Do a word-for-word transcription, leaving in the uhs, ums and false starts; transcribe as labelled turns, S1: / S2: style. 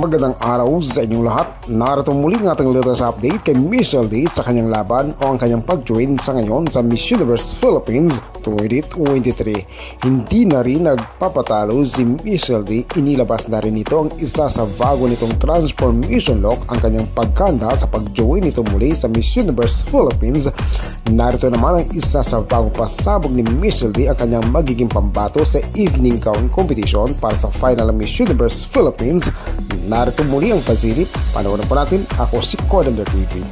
S1: Magandang araw sa inyong lahat. Narito muli ng ating latest update kay Miss L D sa kanyang laban o ang kanyang pag-join sa ngayon sa Miss Universe Philippines twenty twenty-three. Hindi na rin nagpapatalo si Miss L D. Inilabas na rin ito ang isa sa bago nitong transformation look, ang kanyang pagkanda sa pag-join nito muli sa Miss Universe Philippines. Narito naman ang isa sa bagong pasabog ni Miss L D, ang kanyang magiging pambato sa evening gown competition para sa final ng Miss Universe Philippines. Narito muli ang pasilip. Panoorin po natin. Ako si Codender T V.